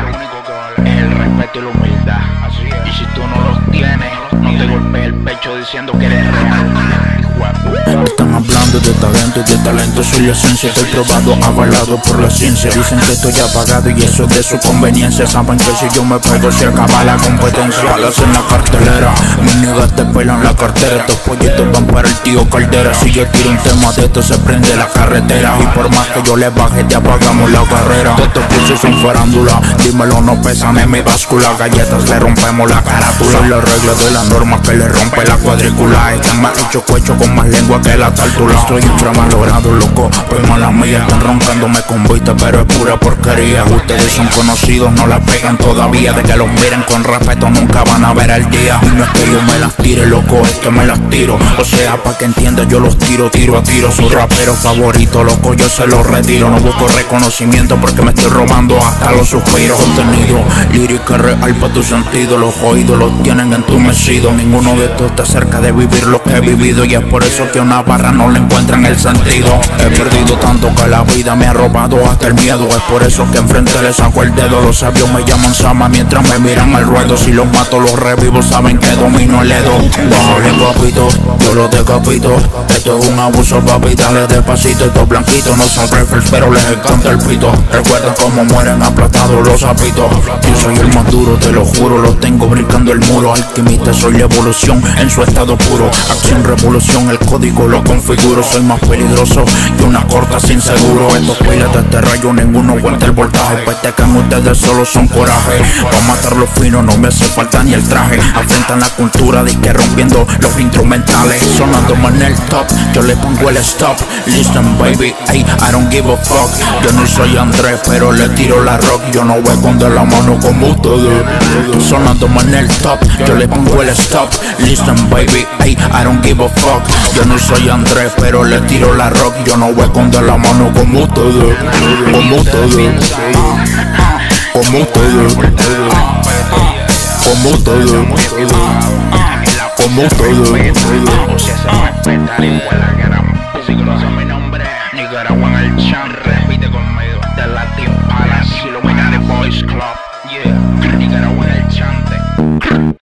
es el respeto y la humildad. Y si tú no los tienes, no te golpees el pecho diciendo que eres real. Están hablando de talento y de talento soy la esencia. Estoy probado, avalado por la ciencia. Dicen que estoy apagado y eso es de su conveniencia. Saben que si yo me pego se acaba la competencia. Balas en la cartelera, mis niggas te pelan la cartera. Estos pollitos van para el tío Caldera. Si yo tiro un tema de esto se prende la carretera. Y por más que yo le baje te apagamos la carrera. De estos cursos son farándula, dímelo no pesan en mi báscula. Galletas le rompemos la carátula. Soy la regla de la norma que le rompe la cuadrícula. Están más hechos cuecho con más lengua que la tártula. Estoy infravalorado, loco, pues mala mía. Están roncándome con vista, pero es pura porquería. Ustedes son conocidos, no la pegan todavía. De que los miren con respeto nunca van a ver el día. Y no es que yo me las tire, loco, es que me las tiro. O sea, pa' que entienda, yo los tiro, tiro a tiro. Su rapero favorito, loco, yo se los retiro. No busco reconocimiento porque me estoy robando hasta los suspiros. Contenido, lírica real pa' tu sentido. Los oídos los tienen entumecidos. Ninguno de estos está cerca de vivir lo que he vivido. Y es por eso que una barra no le encuentran el sentido. He perdido tanto que la vida me ha robado hasta el miedo. Es por eso que enfrente le saco el dedo. Los sabios me llaman Sama mientras me miran al ruedo. Si los mato los revivo, saben que domino el Edo. Bájale papito, yo los decapito. Esto es un abuso papi, dale despacito. Estos blanquitos no son rifles pero les encanta el pito. Recuerda cómo mueren aplastados los sapitos. Yo soy el más duro, te lo juro, los tengo brincando el muro. Alquimista, soy la evolución en su estado puro. Acción, revolución, el código lo configuro. Soy más peligroso que una corta sin seguro. Estos pilas de este rayo ninguno aguanta el voltaje. Pues te caen ustedes solo son coraje. Pa' matar los finos no me hace falta ni el traje. Afrentan la cultura de que rompiendo los instrumentales. Sonando en el top, yo le pongo el stop. Listen baby, hey, I don't give a fuck. Yo no soy Andrés pero le tiro la rock. Yo no voy a esconder la mano como ustedes. Sonando en el top, yo le pongo el stop. Listen baby, hey, I don't give a fuck. Yo no soy Andrés pero le tiro la rock. Yo no voy a esconder la mano como ustedes. Como ustedes. Como ustedes. Como ustedes. Como ustedes. O sea, se respeta la iguala que era. Si conocen mi nombre, Nicaragua en el chan. Repite conmigo, The Latin Palace, Illuminati Boys Club. Yeah, Nicaragua en el chante.